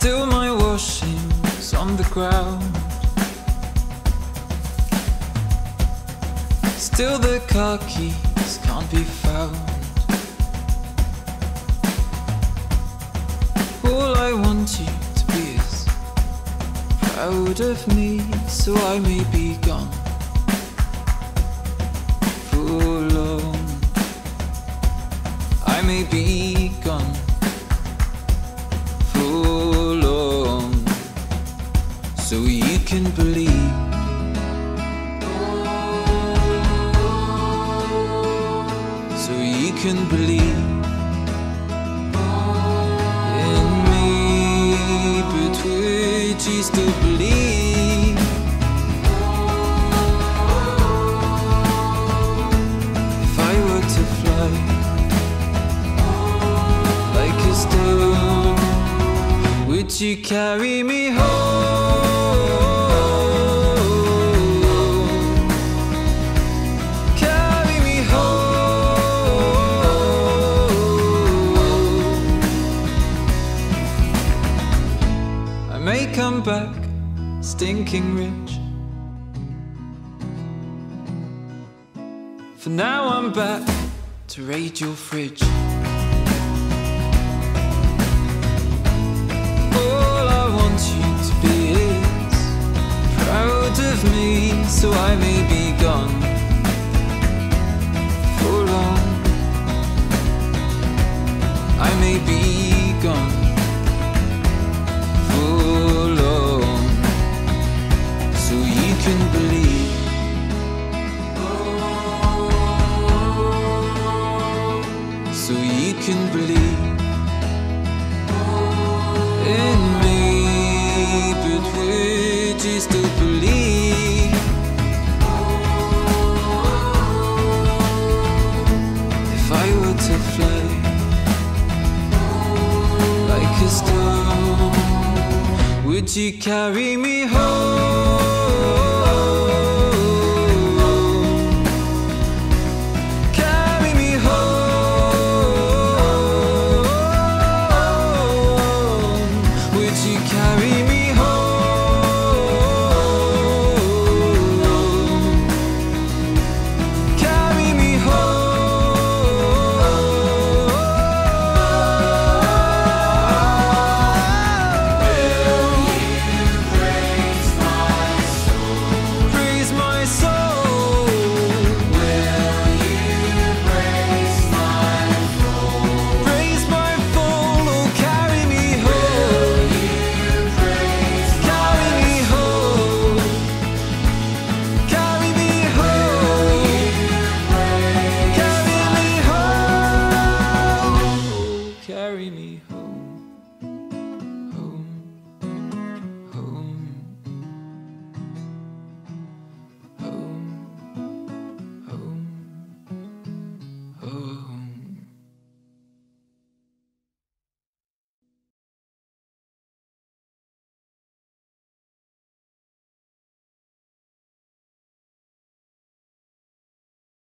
Still my washing's on the ground. Still the car keys can't be found. All I want you to be is proud of me, so I may be gone for long. I may be gone for long, so you can believe. So you can believe in me, but would you still believe if I were to fly like a stone? Would you carry me home? Carry me home. I may come back stinking rich. For now I'm back to raid your fridge. All I want you to be is proud of me, so I may be gone for long. I may be gone for long, so you can believe. So you can believe in me, but would you still believe if I were to fly like a stone? Would you carry me home?